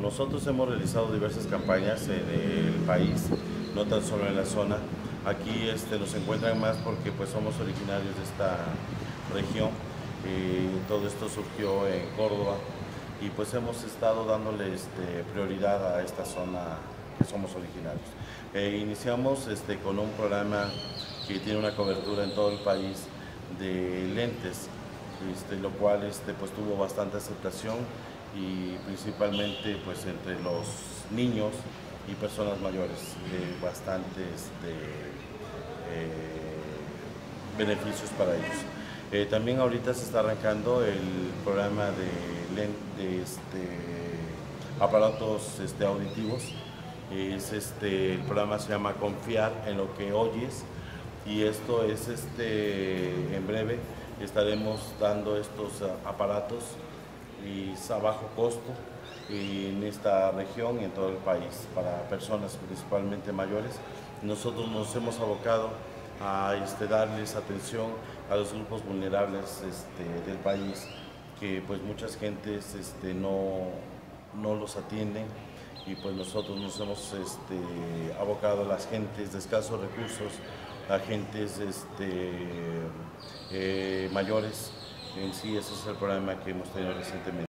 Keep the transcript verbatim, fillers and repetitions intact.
nosotros hemos realizado diversas campañas en el país, no tan solo en la zona. Aquí este, nos encuentran más porque pues, somos originarios de esta región. Eh, todo esto surgió en Córdoba y pues hemos estado dándole este, prioridad a esta zona que somos originarios. Eh, iniciamos este, con un programa que tiene una cobertura en todo el país de lentes, este, lo cual este, pues, tuvo bastante aceptación y principalmente pues, entre los niños y personas mayores, eh, bastantes de, eh, beneficios para ellos. Eh, también ahorita se está arrancando el programa de, de este, aparatos este, auditivos. Es, este, el programa se llama Confiar en lo que oyes y esto es este, en breve estaremos dando estos aparatos y a bajo costo en esta región y en todo el país para personas principalmente mayores. Nosotros nos hemos abocado a este, darles atención a los grupos vulnerables este, del país, que pues muchas gentes este, no, no los atienden y pues nosotros nos hemos este, abocado a las gentes de escasos recursos, a gentes este, eh, mayores. En sí ese es el programa que hemos tenido recientemente.